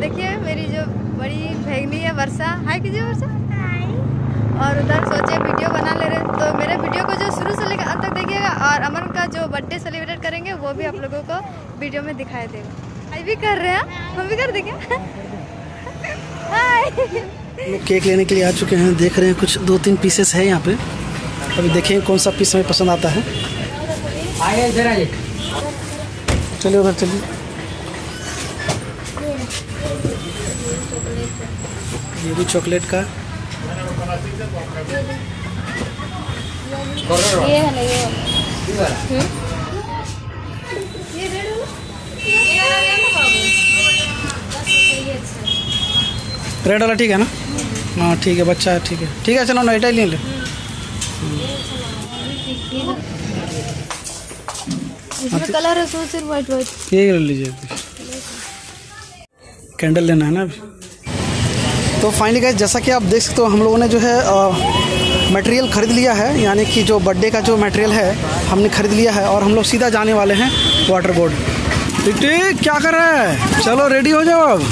देखिए मेरी जो बड़ी बहनी है वर्षा, हाय कीजिए वर्षा। और उधर सोचे वीडियो बना ले रहे, तो मेरे वीडियो को जो शुरू से लेकर अंत तक देखिएगा। और अमन का जो बर्थडे सेलिब्रेट करेंगे वो भी आप लोगों को वीडियो में दिखाई देगा। हाय भी कर रहे हैं, हम भी कर देंगे। हाय, लोग केक लेने के लिए आ चुके हैं। देख रहे हैं कुछ 2-3 पीसेस है यहाँ पे। अभी देखेंगे कौन सा पीस हमें पसंद आता है। चलिए उधर चलिए। ये भी चॉकलेट का, ये है ना ये रेड वाला ठीक है ना? हाँ ठीक है, बच्चा है, ठीक है ठीक है। चलो ना एटा ही ले। इसमें कलर है सो सिर्फ व्हाइट व्हाइट। ये ले लीजिए। कैंडल लेना है ना अभी। तो फाइनली गाइस, जैसा कि आप देख सकते हो हम लोगों ने जो है मटेरियल ख़रीद लिया है, यानी कि जो बर्थडे का जो मटेरियल है हमने ख़रीद लिया है। और हम लोग सीधा जाने वाले हैं वाटर बोर्ड। टिक क्या कर रहा है? चलो रेडी हो जाओ अब।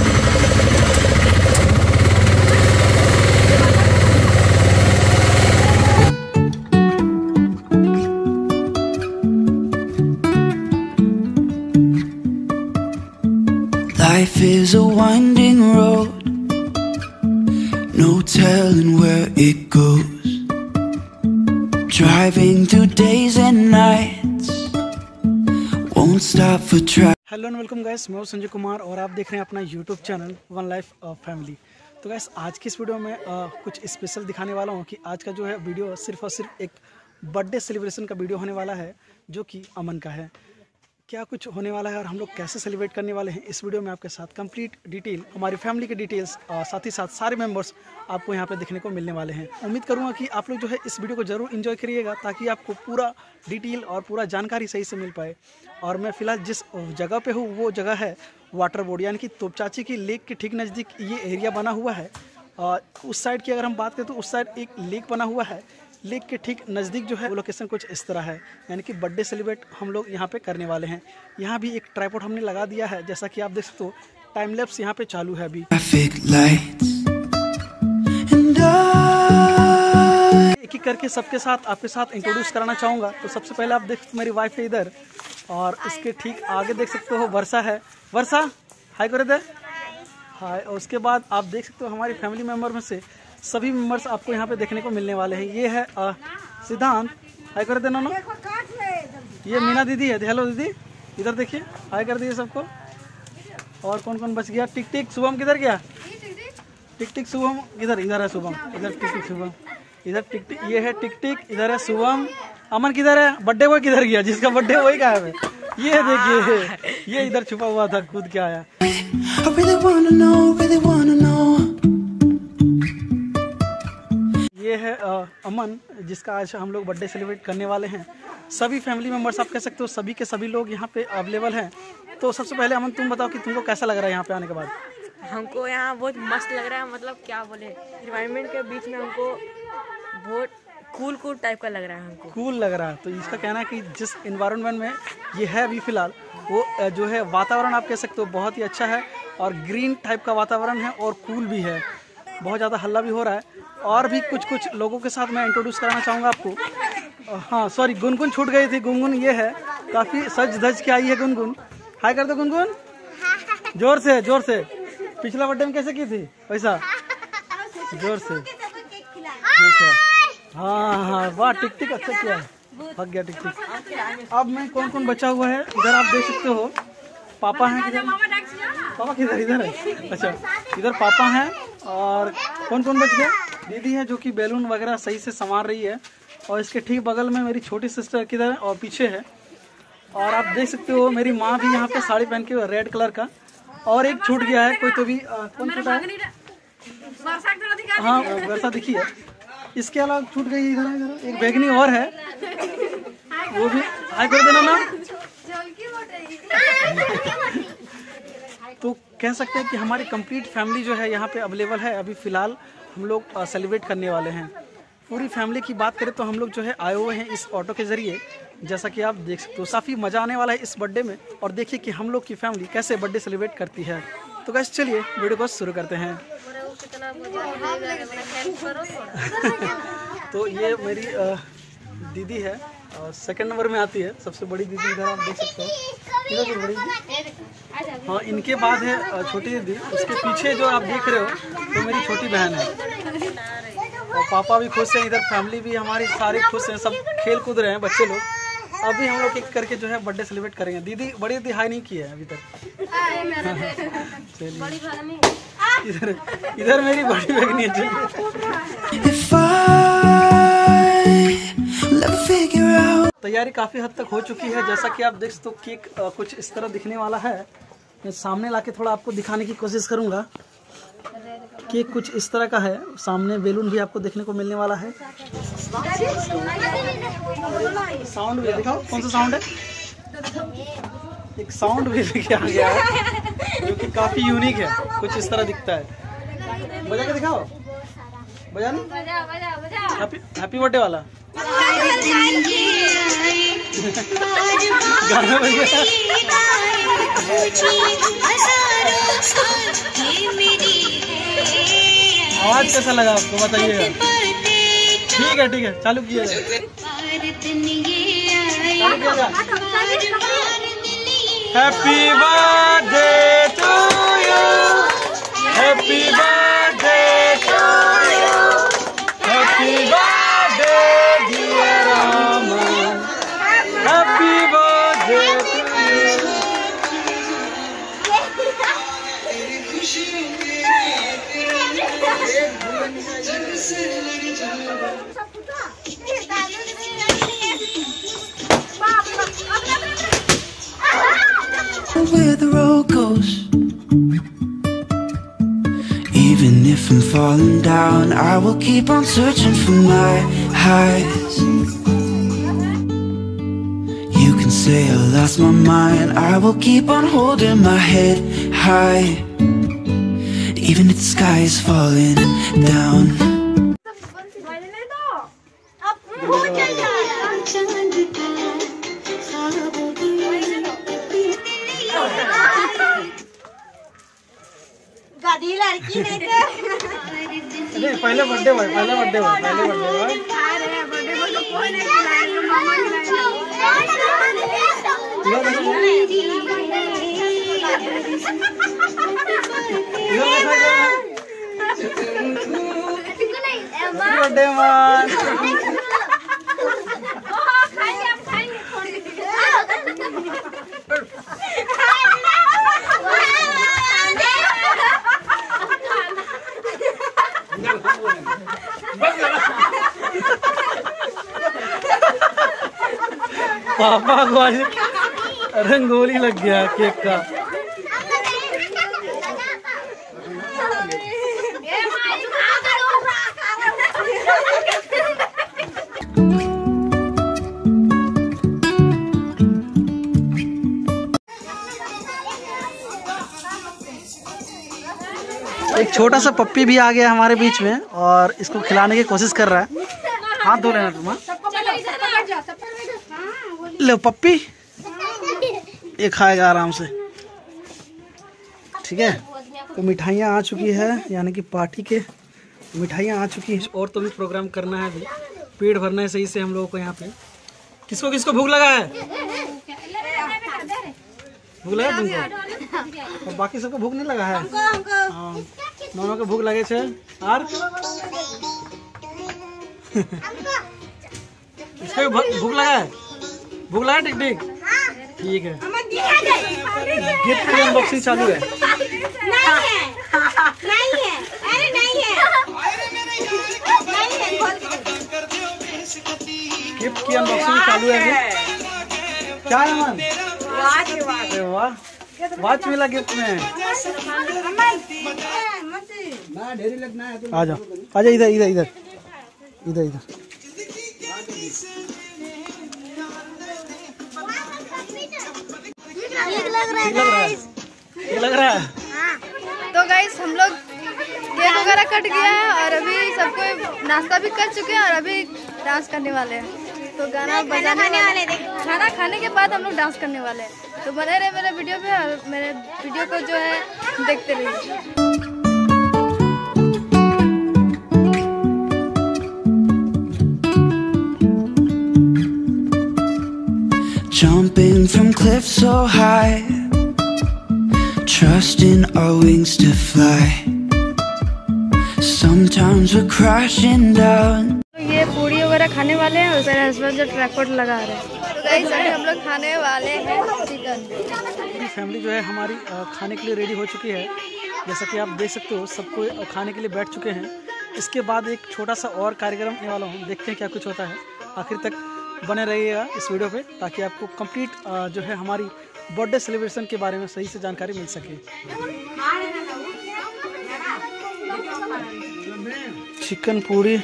Life is a winding road, no telling where it goes. Driving through days and nights, won't stop for traffic. Hello and welcome guys, मैं हूं संजय कुमार और आप देख रहे हैं अपना YouTube channel one life family. तो गाइस आज की इस वीडियो में कुछ स्पेशल दिखाने वाला हूं कि आज का जो है वीडियो सिर्फ और सिर्फ एक बर्थडे सेलिब्रेशन का वीडियो होने वाला है, जो कि अमन का है। क्या कुछ होने वाला है और हम लोग कैसे सेलिब्रेट करने वाले हैं, इस वीडियो में आपके साथ कंप्लीट डिटेल, हमारी फैमिली के डिटेल्स और साथ ही साथ सारे मेंबर्स आपको यहाँ पे देखने को मिलने वाले हैं। उम्मीद करूँगा कि आप लोग जो है इस वीडियो को ज़रूर एंजॉय करिएगा, ताकि आपको पूरा डिटेल और पूरा जानकारी सही से मिल पाए। और मैं फ़िलहाल जिस जगह पे हूँ वो जगह है वाटर बोर्ड, यानी कि तोपचाची की लेक के ठीक नज़दीक ये एरिया बना हुआ है। और उस साइड की अगर हम बात करें तो उस साइड एक लेक बना हुआ है। लेक के ठीक नज़दीक जो है वो लोकेशन कुछ इस तरह है, यानी कि बर्थडे सेलिब्रेट हम लोग यहाँ पे करने वाले हैं। यहाँ भी एक ट्राइपॉड हमने लगा दिया है, जैसा कि आप देख सकते हो। टाइम लैप्स यहाँ पे चालू है अभी। एक एक करके सबके साथ आपके साथ इंट्रोड्यूस कराना चाहूँगा। तो सबसे पहले आप देख सकते हो मेरी वाइफ है इधर, और इसके ठीक आगे देख सकते हो वर्षा है। वर्षा हाय कर दे, हाय। और उसके बाद आप देख सकते हो हमारी फैमिली मेम्बर में से सभी मेंबर्स आपको यहाँ पे देखने को मिलने वाले हैं। ये है सिद्धांत, हाय कर देना ना। ये मीना दीदी है, हेलो दीदी, इधर देखिए, हाय कर दिए सबको। और कौन कौन बच गया? टिक टिक शुभम किधर गया? टिक टिक शुभम इधर, इधर है शुभम, इधर टिक टिक शुभम, इधर टिक टिक, ये है टिक टिक, इधर है शुभम। अमन किधर है? बर्थडे बॉय किधर गया? जिसका बर्थडे वही गायब है। ये देखिए, ये इधर छुपा हुआ था, कूद के आया। ये है अमन, जिसका आज हम लोग बर्थडे सेलिब्रेट करने वाले हैं। सभी फैमिली मेंबर्स आप कह सकते हो, सभी के सभी लोग यहाँ पे अवेलेबल हैं। तो सबसे पहले अमन तुम बताओ कि तुमको कैसा लग रहा है यहाँ पे आने के बाद? हमको यहाँ बहुत मस्त लग रहा है, मतलब क्या बोले, एनवायरनमेंट के बीच में हमको बहुत कूल टाइप का लग रहा है। हमको कूल लग रहा है। तो इसका कहना है कि जिस एनवायरनमेंट में ये है अभी फिलहाल, वो जो है वातावरण आप कह सकते हो बहुत ही अच्छा है, और ग्रीन टाइप का वातावरण है और कूल भी है। बहुत ज़्यादा हल्ला भी हो रहा है। और भी कुछ लोगों के साथ मैं इंट्रोड्यूस कराना चाहूँगा आपको। हाँ सॉरी, गुनगुन छूट गई थी। गुनगुन ये है, काफ़ी सज धज के आई है गुनगुन। हाय कर दो गुनगुन, जोर से जोर से। पिछला बर्थडे में कैसे की थी वैसा, जोर से, ठीक है। हाँ हाँ वाह, टिक टिक अच्छा किया है, भाग गया टिक टिक। अब मैं कौन कौन बचा हुआ है इधर आप देख सकते हो। पापा हैं किधर? पापा किधर? इधर है, अच्छा इधर पापा हैं। और कौन कौन बच गया? दीदी है जो कि बैलून वगैरह सही से संवार रही है। और इसके ठीक बगल में मेरी छोटी सिस्टर किधर है? और पीछे है। और आप देख सकते हो मेरी माँ भी यहाँ पे साड़ी पहन के, रेड कलर का। और एक छूट गया है कोई, तो भी कौन छूटा है? हाँ वैसा दिखी है। इसके अलावा छूट गई इधर एक बैगनी और है, वो भी हाय कर देना ना। तो कह सकते हैं कि हमारी कंप्लीट फैमिली जो है यहाँ पे अवेलेबल है। अभी फ़िलहाल हम लोग सेलिब्रेट करने वाले हैं। पूरी फैमिली की बात करें तो हम लोग जो है आए हुए हैं इस ऑटो के ज़रिए, जैसा कि आप देख सकते हो। काफ़ी मज़ा आने वाला है इस बर्थडे में। और देखिए कि हम लोग की फैमिली कैसे बर्थडे सेलिब्रेट करती है। तो गाइस चलिए वीडियो को शुरू करते हैं। तो ये मेरी दीदी है और सेकंड नंबर में आती है, सबसे बड़ी दीदी इधर आप देख सकते हो। इधर की बड़ी दीदी, हाँ इनके बाद है छोटी दीदी, उसके पीछे जो आप देख रहे हो तो मेरी छोटी बहन है। और पापा भी खुश हैं, इधर फैमिली भी हमारी सारी खुश हैं, सब खेल कूद रहे हैं बच्चे लोग। अभी हम लोग एक करके जो है बर्थडे सेलिब्रेट करेंगे। दीदी बड़ी दीदी हाई नहीं की है अभी तक। इधर इधर मेरी बड़ी बहन है। तैयारी काफ़ी हद तक हो चुकी है, जैसा कि आप देख सकते हो। केक कुछ इस तरह दिखने वाला है। मैं सामने लाके थोड़ा आपको दिखाने की कोशिश करूंगा। केक कुछ इस तरह का है, सामने बैलून भी आपको देखने को मिलने वाला है। साउंड भी दिखाओ, कौन सा साउंड है? एक साउंड भी लेके आ गया है जो कि काफ़ी यूनिक है, कुछ इस तरह दिखता है। बजा के दिखाओ, बजा नहीं? हैप्पी बर्थडे वाला गाना बज गया। आवाज कैसा लगा आपको बताइएगा। ठीक है चालू किया happy birthday to you, happy birthday to you, happy birthday dear Aman, happy birthday to you. Where the road goes, even if I'm falling down, I will keep on searching for my highs. You can say I lost my mind, I will keep on holding my head high, even if the sky is falling down. लड़की नहीं पहले birthday boy, पहले birthday boy. Birthday मान पापा को आज रंगोली लग गया केक का। एक छोटा सा पप्पी भी आ गया हमारे बीच में और इसको खिलाने की कोशिश कर रहा है। हाथ धो लेना तुम। लो पप्पी, ये खाएगा आराम से, ठीक है। तो मिठाइयाँ आ चुकी है, यानी कि पार्टी के मिठाइयाँ आ चुकी है। और तो भी प्रोग्राम करना है, अभी पेट भरना है सही से हम लोगों को यहाँ पे। किसको किसको भूख लगा है? भूख लगा तुमको? और बाकी सबको भूख नहीं लगा है? हाँ, दोनों को भूख लगे छे। और इसको भूख लगा है? भूख लगा टिक टिक? ठीक है, गिफ्ट की अनबॉक्सिंग चालू है। गिफ्ट की अनबॉक्सिंग चालू है। क्या है मन? वाह, वॉच मिला गिफ्ट में। आ जाओ इधर इधर इधर इधर इधर इधर। ठीक लग रहा है। तो गाइस हम लोग केक वगैरह कट गया है और अभी सबको नाश्ता भी कर चुके हैं और अभी डांस करने वाले हैं। तो गाना बजाने वाले, खाना खाने के बाद हम लोग डांस करने वाले हैं। तो बने रहे मेरे वीडियो पे और मेरे वीडियो को जो है देखते रहिए। Jumping from cliffs so high, trusting our wings to fly. Sometimes we're crashing down. ये पूड़ी वगैरह खाने वाले हैं और मेरे हस्बैंड जो ट्रैकपॉट लगा रहे हैं। तो गाइस अभी हम लोग खाने वाले हैं चिकन। पूरी फैमिली जो है हमारी खाने के लिए रेडी हो चुकी है। जैसा कि आप देख सकते हो सबको खाने के लिए बैठ चुके हैं। इसके बाद एक छोटा सा और कार्यक्रम होने वाला हूँ, देखते हैं क्या कुछ होता है। आखिर तक बने रहिएगा इस वीडियो पे ताकि आपको कंप्लीट जो है हमारी बर्थडे सेलिब्रेशन के बारे में सही से जानकारी मिल सके। चिकन पूड़ी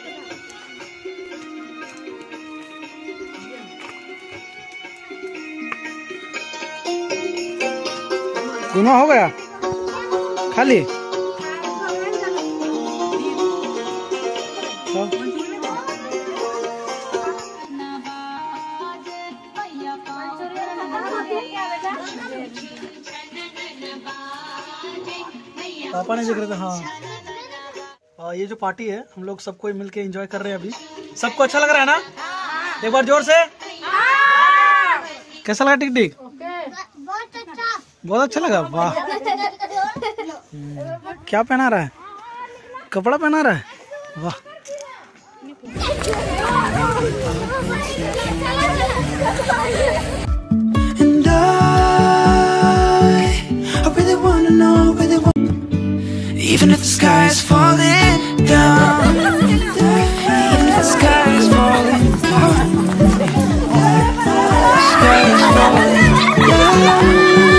गुना हो गया खाली पापा ने जिक्र था। हाँ ये जो पार्टी है हम लोग सबको मिलके एंजॉय कर रहे हैं अभी। सबको अच्छा लग रहा है ना? एक बार जोर से कैसा लगा? टिक टिक बहुत अच्छा लगा। वाह क्या पहना रहा है? कपड़ा पहना रहा है? वाह Even if the sky is falling down, even if the sky is falling down, the sky is falling down.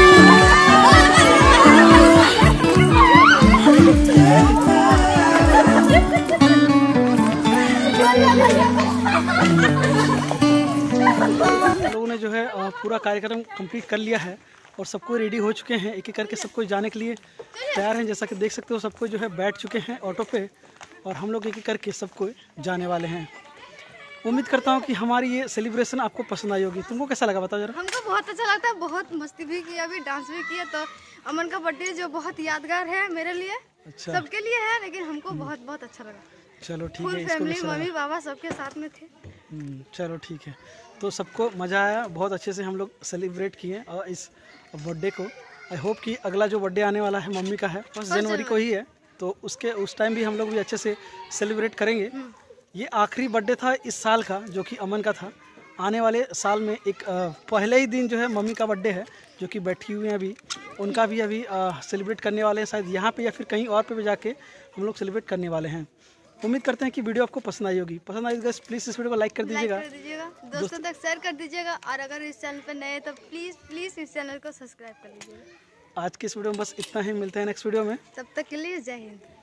लोगों ने जो है पूरा कार्यक्रम कंप्लीट कर लिया है और सबको रेडी हो चुके हैं। एक एक करके सबको जाने के लिए तैयार हैं। जैसा कि देख सकते हो सबको जो है बैठ चुके हैं ऑटो पे और हम लोग एक एक करके सबको जाने वाले हैं। उम्मीद करता हूँ कि हमारी ये सेलिब्रेशन आपको पसंद आई होगी। तुमको कैसा लगा बताओ जरा? हमको बहुत अच्छा लगता है, बहुत मस्ती भी की, अभी डांस भी किया। तो अमन का बर्थडे जो बहुत यादगार है मेरे लिए, अच्छा सबके लिए है, लेकिन हमको बहुत बहुत अच्छा लगा। चलो ठीक फुल है। फैमिली, मम्मी पापा सबके साथ में थे। चलो ठीक है। तो सबको मज़ा आया, बहुत अच्छे से हम लोग सेलिब्रेट किए और इस बर्थडे को। आई होप कि अगला जो बर्थडे आने वाला है मम्मी का है 1 जनवरी को ही है, तो उस टाइम भी हम लोग भी अच्छे से सेलिब्रेट करेंगे। ये आखिरी बर्थडे था इस साल का जो कि अमन का था। आने वाले साल में एक पहले ही दिन जो है मम्मी का बर्थडे है जो कि बैठी हुई हैं अभी, उनका भी अभी सेलिब्रेट करने वाले हैं, शायद यहाँ पे या फिर कहीं और पे भी जाके हम लोग सेलिब्रेट करने वाले हैं। उम्मीद करते हैं कि वीडियो आपको पसंद आई होगी। पसंद आई तो प्लीज़ इस वीडियो को लाइक कर दीजिएगा, दोस्तों तक शेयर कर दीजिएगा और अगर इस चैनल पर नए तो प्लीज़ इस चैनल को सब्सक्राइब कर लीजिएगा। आज के इस वीडियो में बस इतना ही, मिलते हैं नेक्स्ट वीडियो में। तब तक के लिए जय हिंद।